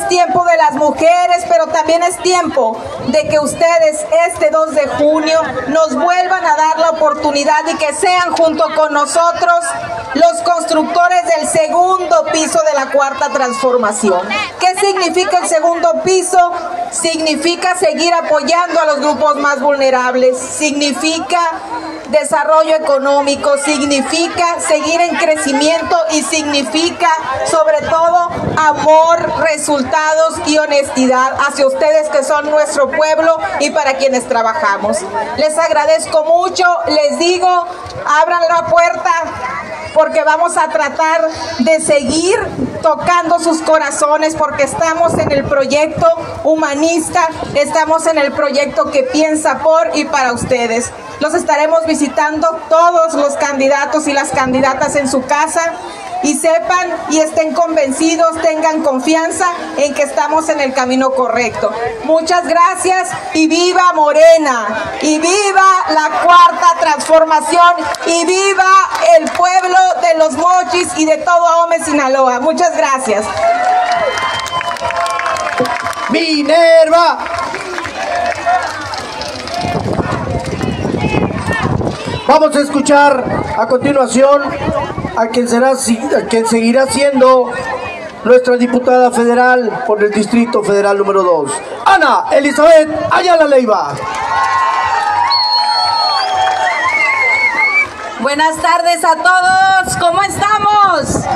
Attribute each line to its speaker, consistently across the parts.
Speaker 1: es tiempo de las mujeres, pero también es tiempo de que ustedes este 2 de junio nos vuelvan a dar la oportunidad y que sean junto con nosotros los constructores del segundo piso de la Cuarta Transformación. ¿Qué significa el segundo piso? Significa seguir apoyando a los grupos más vulnerables, significa desarrollo económico, significa seguir en crecimiento y significa sobre todo amor, resultados y honestidad hacia ustedes que son nuestro pueblo y para quienes trabajamos. Les agradezco mucho, les digo, abran la puerta porque vamos a tratar de seguir tocando sus corazones porque estamos en el proyecto humanista, estamos en el proyecto que piensa por y para ustedes. Los estaremos visitando todos los candidatos y las candidatas en su casa y sepan y estén convencidos, tengan confianza en que estamos en el camino correcto. Muchas gracias y viva Morena, y viva la Cuarta Transformación, y viva el pueblo de Los Mochis y de todo Ahome, Sinaloa. Muchas gracias.
Speaker 2: Minerva. Vamos a escuchar a continuación a quien seguirá siendo nuestra diputada federal por el Distrito Federal número 2, Ana Elizabeth Ayala Leiva.
Speaker 3: Buenas tardes a todos, ¿cómo estamos?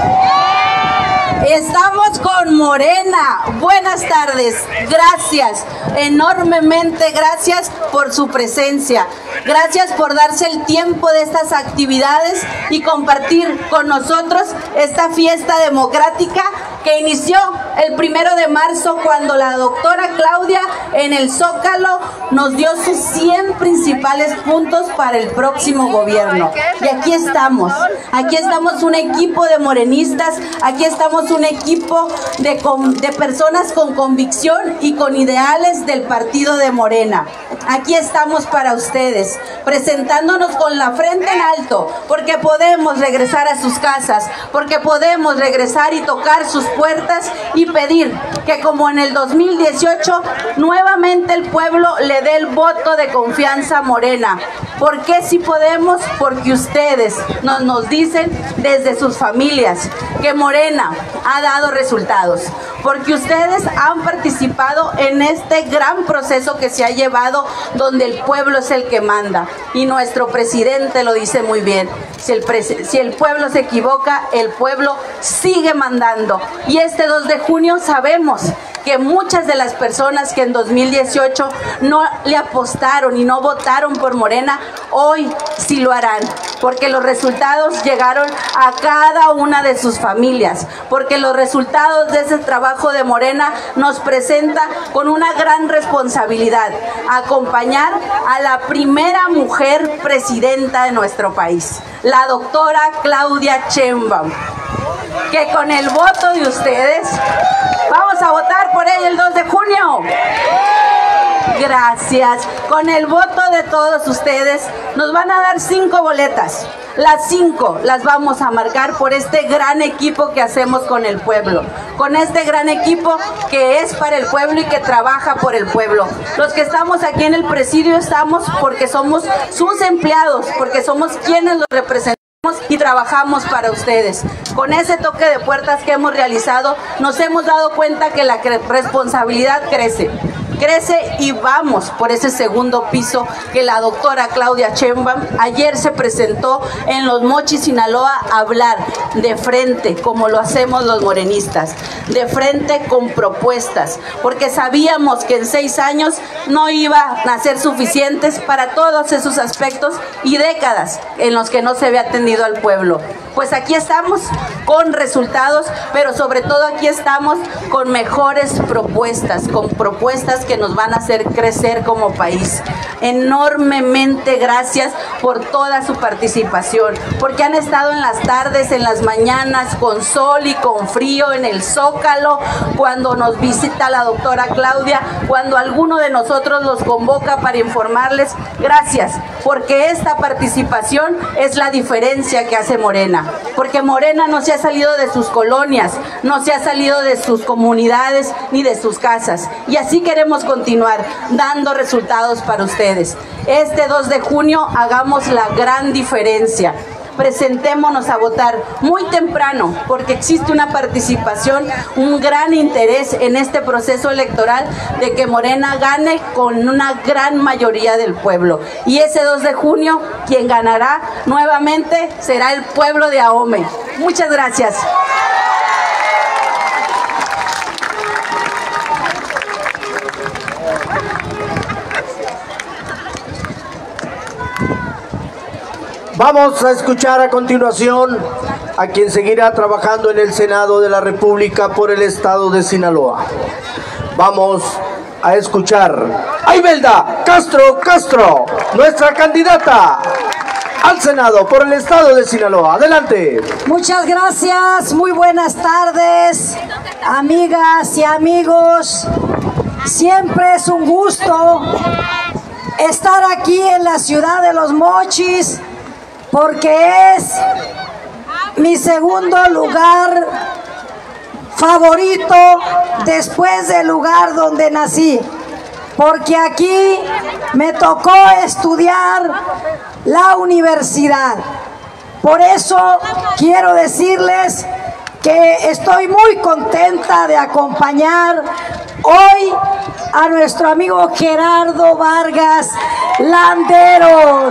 Speaker 3: Estamos con Morena. Buenas tardes, gracias, enormemente gracias por su presencia. Gracias por darse el tiempo de estas actividades y compartir con nosotros esta fiesta democrática que inició el 1 de marzo cuando la doctora Claudia en el Zócalo nos dio sus 100 principales puntos para el próximo gobierno. Y aquí estamos un equipo de morenistas, aquí estamos un equipo de personas con convicción y con ideales del partido de Morena. Aquí estamos para ustedes, presentándonos con la frente en alto, porque podemos regresar a sus casas, porque podemos regresar y tocar sus puertas y pedir que como en el 2018 nuevamente el pueblo le dé el voto de confianza a Morena. ¿Por qué si podemos? Porque ustedes nos dicen desde sus familias que Morena ha dado resultados, porque ustedes han participado en este gran proceso que se ha llevado donde el pueblo es el que manda y nuestro presidente lo dice muy bien, si el pueblo se equivoca, el pueblo sigue mandando. Y este 2 de junio sabemos que muchas de las personas que en 2018 no le apostaron y no votaron por Morena, hoy sí lo harán, porque los resultados llegaron a cada una de sus familias, porque los resultados de ese trabajo de Morena nos presenta con una gran responsabilidad, acompañar a la primera mujer presidenta de nuestro país, la doctora Claudia Sheinbaum, que con el voto de ustedes vamos a votar por ella el 2 de junio. Gracias. Con el voto de todos ustedes nos van a dar 5 boletas. Las 5 las vamos a marcar por este gran equipo que hacemos con el pueblo, con este gran equipo que es para el pueblo y que trabaja por el pueblo. Los que estamos aquí en el presidio estamos porque somos sus empleados, porque somos quienes los representamos y trabajamos para ustedes. Con ese toque de puertas que hemos realizado, nos hemos dado cuenta que la responsabilidad crece y vamos por ese segundo piso que la doctora Claudia Sheinbaum ayer se presentó en Los Mochis, Sinaloa, a hablar de frente, como lo hacemos los morenistas, de frente con propuestas, porque sabíamos que en 6 años no iban a ser suficientes para todos esos aspectos y décadas en los que no se había atendido al pueblo. Pues aquí estamos con resultados, pero sobre todo aquí estamos con mejores propuestas, con propuestas que nos van a hacer crecer como país. enormemente gracias por toda su participación, porque han estado en las tardes, en las mañanas, con sol y con frío, en el Zócalo, cuando nos visita la doctora Claudia, cuando alguno de nosotros los convoca para informarles. Gracias, porque esta participación es la diferencia que hace Morena, porque Morena no se ha salido de sus colonias, no se ha salido de sus comunidades ni de sus casas, y así queremos continuar dando resultados para ustedes. Este 2 de junio hagamos la gran diferencia. Presentémonos a votar muy temprano, porque existe una participación, un gran interés en este proceso electoral de que Morena gane con una gran mayoría del pueblo. Y ese 2 de junio, quien ganará nuevamente será el pueblo de Ahome. Muchas gracias.
Speaker 2: Vamos a escuchar a continuación a quien seguirá trabajando en el Senado de la República por el estado de Sinaloa. Vamos a escuchar a Imelda Castro, nuestra candidata al Senado por el estado de Sinaloa. Adelante.
Speaker 4: Muchas gracias, muy buenas tardes, amigas y amigos. Siempre es un gusto estar aquí en la ciudad de Los Mochis, porque es mi segundo lugar favorito después del lugar donde nací, porque aquí me tocó estudiar la universidad. Por eso quiero decirles que estoy muy contenta de acompañar hoy a nuestro amigo Gerardo Vargas Landeros,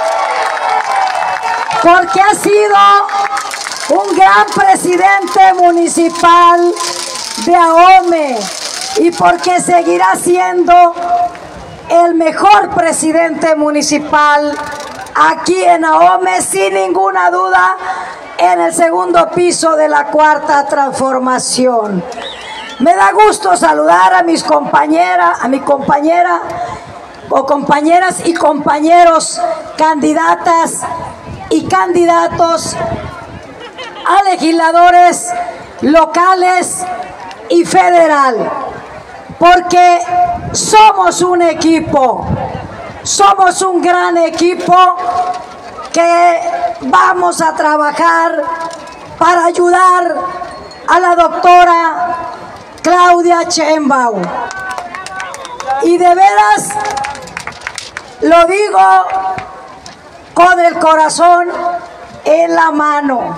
Speaker 4: porque ha sido un gran presidente municipal de Ahome y porque seguirá siendo el mejor presidente municipal aquí en Ahome, sin ninguna duda, en el segundo piso de la Cuarta Transformación. Me da gusto saludar a mis compañeras, a mi compañera o compañeras y compañeros candidatas y candidatos a legisladores locales y federal, porque somos un equipo, somos un gran equipo que vamos a trabajar para ayudar a la doctora Claudia Sheinbaum. Y de veras lo digo con el corazón en la mano,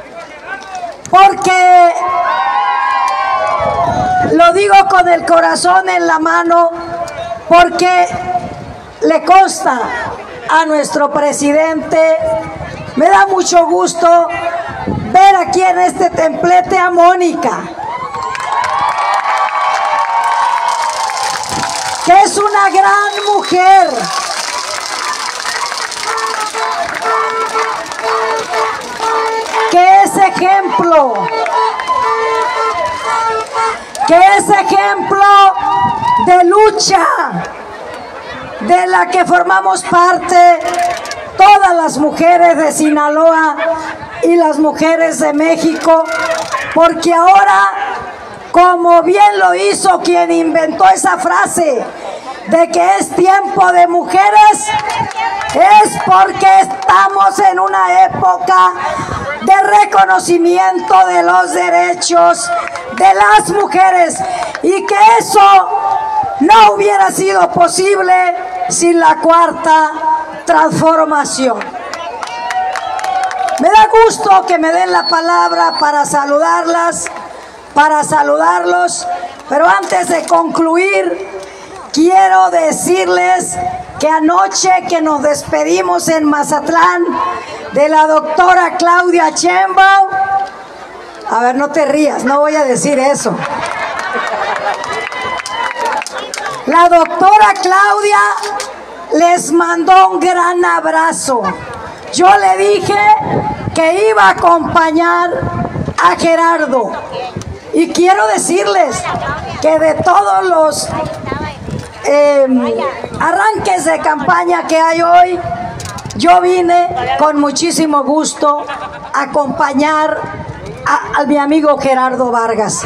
Speaker 4: porque lo digo con el corazón en la mano, porque le consta a nuestro presidente. Me da mucho gusto ver aquí en este templete a Mónica, que es una gran mujer, que es ejemplo de lucha, de la que formamos parte todas las mujeres de Sinaloa y las mujeres de México, porque ahora, como bien lo hizo quien inventó esa frase de que es tiempo de mujeres, es porque estamos en una época de reconocimiento de los derechos de las mujeres, y que eso no hubiera sido posible sin la Cuarta Transformación. Me da gusto que me den la palabra para saludarlas, para saludarlos, pero antes de concluir, quiero decirles que anoche que nos despedimos en Mazatlán de la doctora Claudia Sheinbaum, a ver, no te rías, no voy a decir eso. La doctora Claudia les mandó un gran abrazo. Yo le dije que iba a acompañar a Gerardo. Y quiero decirles que de todos los arranques de campaña que hay hoy, yo vine con muchísimo gusto a acompañar a mi amigo Gerardo Vargas.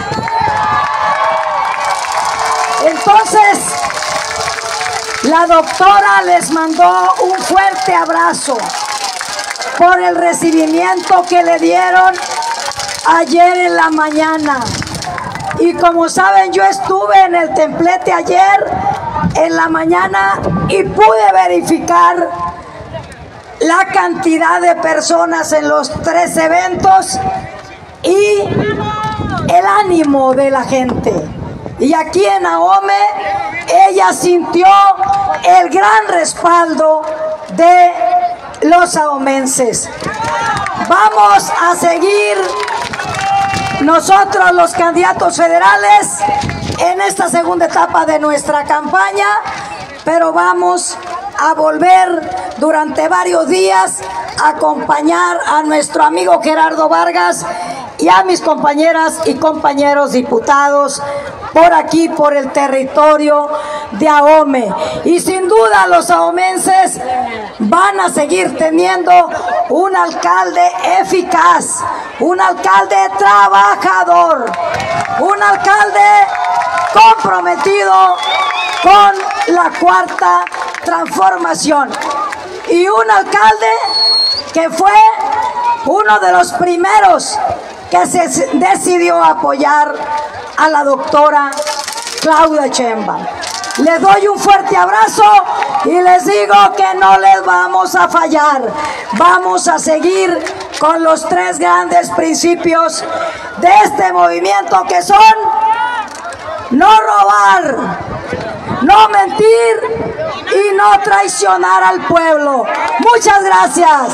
Speaker 4: Entonces, la doctora les mandó un fuerte abrazo por el recibimiento que le dieron ayer en la mañana. Y como saben, yo estuve en el templete ayer en la mañana y pude verificar la cantidad de personas en los 3 eventos y el ánimo de la gente. Y aquí en Ahome, ella sintió el gran respaldo de los ahomenses. Vamos a seguir nosotros, los candidatos federales, en esta segunda etapa de nuestra campaña, pero vamos a volver durante varios días a acompañar a nuestro amigo Gerardo Vargas y a mis compañeras y compañeros diputados por aquí, por el territorio de Ahome. Y sin duda los ahomenses van a seguir teniendo un alcalde eficaz, un alcalde trabajador, un alcalde comprometido con la cuarta transformación y un alcalde que fue uno de los primeros que se decidió apoyar a la doctora Claudia Sheinbaum. Les doy un fuerte abrazo y les digo que no les vamos a fallar. Vamos a seguir con los 3 grandes principios de este movimiento, que son no robar, no mentir y no traicionar al pueblo. Muchas gracias.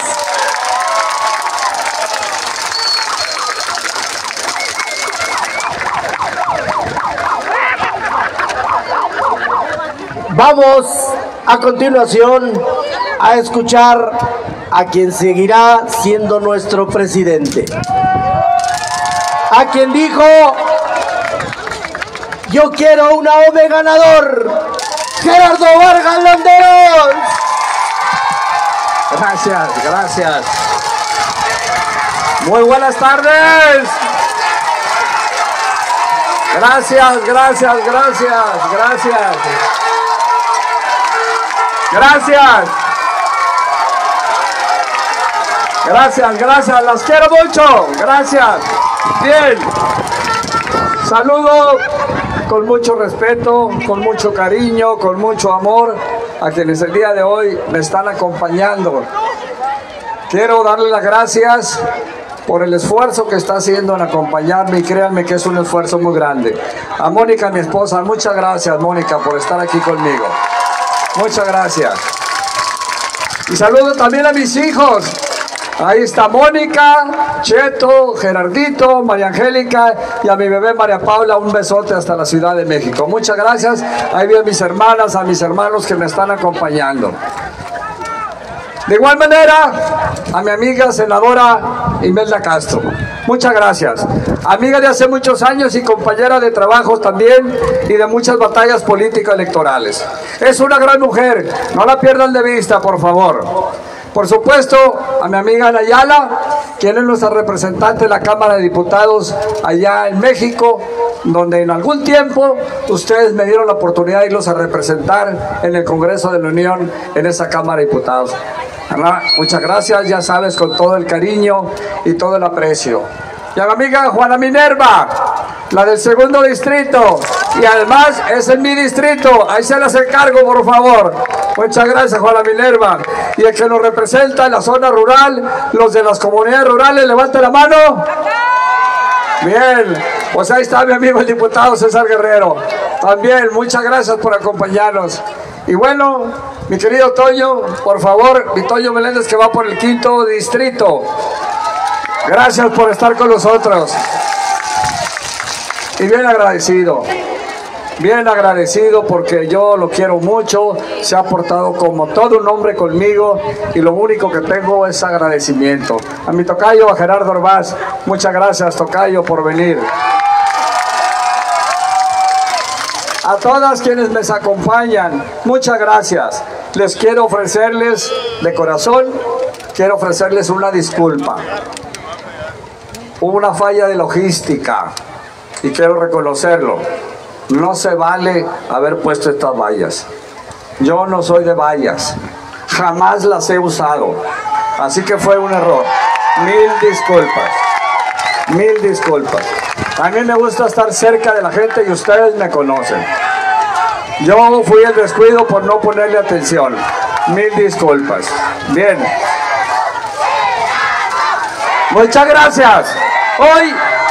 Speaker 2: Vamos a continuación a escuchar a quien seguirá siendo nuestro presidente, a quien dijo: yo quiero un Ahome ganador, Gerardo Vargas Landeros.
Speaker 5: Gracias, gracias. Muy buenas tardes. Gracias, gracias, gracias, gracias. Gracias. Gracias, gracias. Las quiero mucho. Gracias. Bien. Saludo con mucho respeto, con mucho cariño, con mucho amor a quienes el día de hoy me están acompañando. Quiero darle las gracias por el esfuerzo que está haciendo en acompañarme, y créanme que es un esfuerzo muy grande. A Mónica, mi esposa, muchas gracias, Mónica, por estar aquí conmigo. Muchas gracias. Y saludo también a mis hijos. Ahí está Mónica, Cheto, Gerardito, María Angélica y a mi bebé María Paula. Un besote hasta la Ciudad de México. Muchas gracias. Ahí veo a mis hermanas, a mis hermanos que me están acompañando. De igual manera, a mi amiga senadora Imelda Castro. Muchas gracias. Amiga de hace muchos años y compañera de trabajo también, y de muchas batallas político-electorales. Es una gran mujer, no la pierdan de vista, por favor. Por supuesto, a mi amiga Ana Ayala, quien es nuestra representante de la Cámara de Diputados allá en México, donde en algún tiempo ustedes me dieron la oportunidad de irlos a representar en el Congreso de la Unión, en esa Cámara de Diputados. Ana, muchas gracias, ya sabes, con todo el cariño y todo el aprecio. Y a mi amiga Juana Minerva, la del 2º distrito, y además es en mi distrito, ahí se las encargo, por favor. Muchas gracias, Juana Minerva. Y el que nos representa en la zona rural, los de las comunidades rurales, levante la mano. Bien, pues ahí está mi amigo el diputado César Guerrero. También, muchas gracias por acompañarnos. Y bueno, mi querido Toño, por favor, mi Toño Meléndez, que va por el 5º distrito. Gracias por estar con nosotros. Y bien agradecido porque yo lo quiero mucho, se ha portado como todo un hombre conmigo y lo único que tengo es agradecimiento. A mi tocayo, a Gerardo Orbaz, muchas gracias, tocayo, por venir. A todas quienes me acompañan, muchas gracias. Les quiero ofrecerles, de corazón, quiero ofrecerles una disculpa. Hubo una falla de logística y quiero reconocerlo. No se vale haber puesto estas vallas. Yo no soy de vallas, jamás las he usado. Así que fue un error. Mil disculpas. Mil disculpas. A mí me gusta estar cerca de la gente y ustedes me conocen. Yo fui el descuido por no ponerle atención. Mil disculpas. Bien. Muchas gracias. Hoy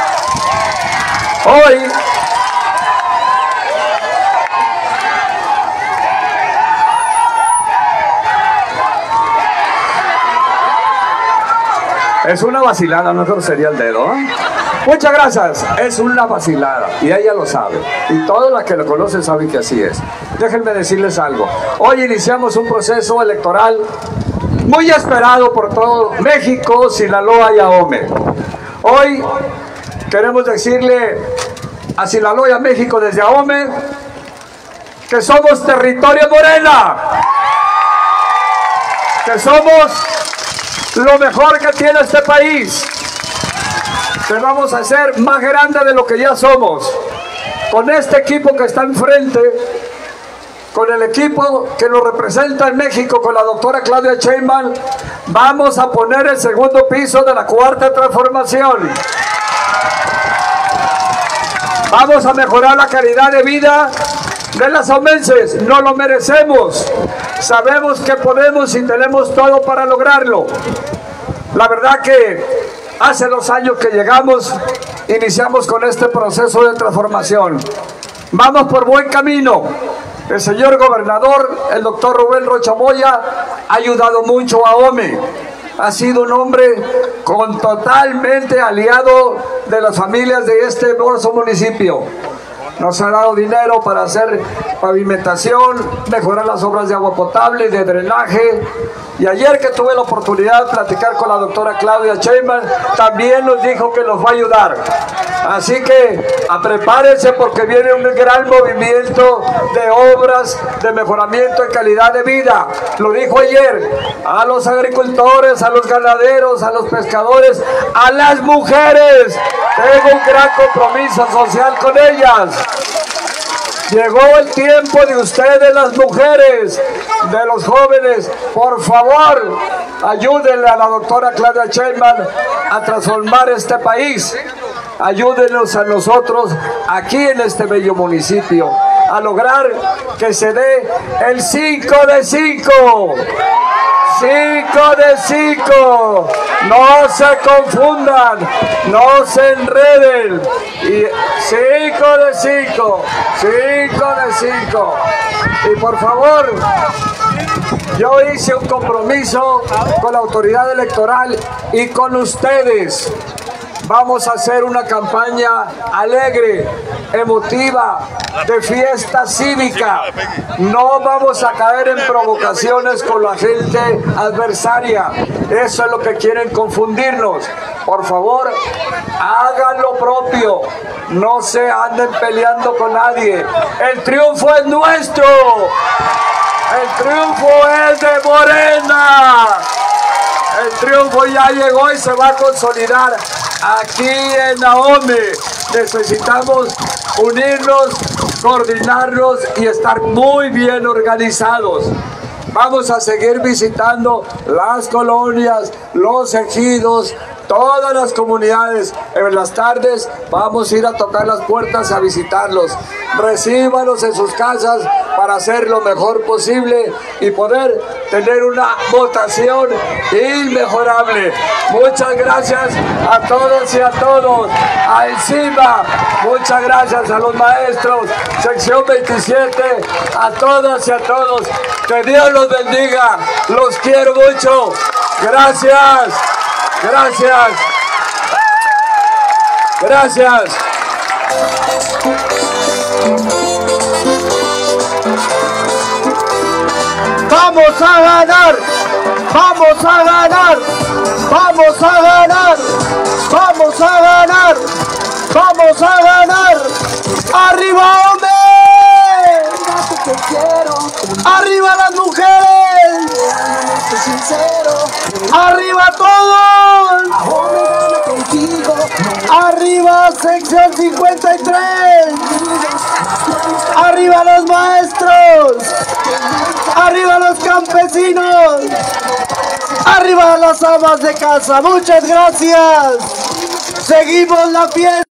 Speaker 5: es una vacilada, no sería el dedo, ¿eh? Muchas gracias, es una vacilada y ella lo sabe y todos los que lo conocen saben que así es. Déjenme decirles algo, hoy iniciamos un proceso electoral muy esperado por todo México, Sinaloa y Ahome. Hoy queremos decirle a Sinaloa y a México desde Ahome que somos territorio Morena, que somos lo mejor que tiene este país, que vamos a ser más grande de lo que ya somos. Con este equipo que está enfrente, con el equipo que nos representa en México, con la doctora Claudia Sheinbaum, vamos a poner el segundo piso de la cuarta transformación. Vamos a mejorar la calidad de vida de las ahumenses. No lo merecemos. Sabemos que podemos y tenemos todo para lograrlo. La verdad que hace 2 años que llegamos, iniciamos con este proceso de transformación. Vamos por buen camino. El señor gobernador, el doctor Rubén Rocha Moya, ha ayudado mucho a Ahome. Ha sido un hombre totalmente aliado de las familias de este hermoso municipio. Nos ha dado dinero para hacer pavimentación, mejorar las obras de agua potable y de drenaje. Y ayer que tuve la oportunidad de platicar con la doctora Claudia Sheinbaum, también nos dijo que nos va a ayudar. Así que prepárense porque viene un gran movimiento de obras de mejoramiento en calidad de vida. Lo dijo ayer, a los agricultores, a los ganaderos, a los pescadores, a las mujeres. Tengo un gran compromiso social con ellas. Llegó el tiempo de ustedes, las mujeres, de los jóvenes. Por favor, ayúdenle a la doctora Claudia Sheinbaum a transformar este país. Ayúdenos a nosotros aquí en este bello municipio a lograr que se dé el 5 de 5. 5 de 5. No se confundan, no se enreden. Y 5 de 5. 5 de 5. Y por favor, yo hice un compromiso con la autoridad electoral y con ustedes. Vamos a hacer una campaña alegre, emotiva, de fiesta cívica. No vamos a caer en provocaciones con la gente adversaria. Eso es lo que quieren confundirnos. Por favor, hagan lo propio. No se anden peleando con nadie. El triunfo es nuestro. El triunfo es de Morena. El triunfo ya llegó y se va a consolidar aquí en Ahome. Necesitamos unirnos, coordinarnos y estar muy bien organizados. Vamos a seguir visitando las colonias, los ejidos, todas las comunidades. En las tardes vamos a ir a tocar las puertas a visitarlos. Recíbanos en sus casas para hacer lo mejor posible y poder tener una votación inmejorable. Muchas gracias a todos y a todos. A Encima, muchas gracias a los maestros. Sección 27, a todas y a todos. Que Dios los bendiga. Los quiero mucho. Gracias. Gracias. Gracias.
Speaker 2: Vamos a ganar. Vamos a ganar. Vamos a ganar. Vamos a ganar. Vamos a ganar. ¡Arriba, hombre! ¡Arriba los maestros! ¡Arriba los campesinos! ¡Arriba las amas de casa! ¡Muchas gracias! ¡Seguimos la fiesta!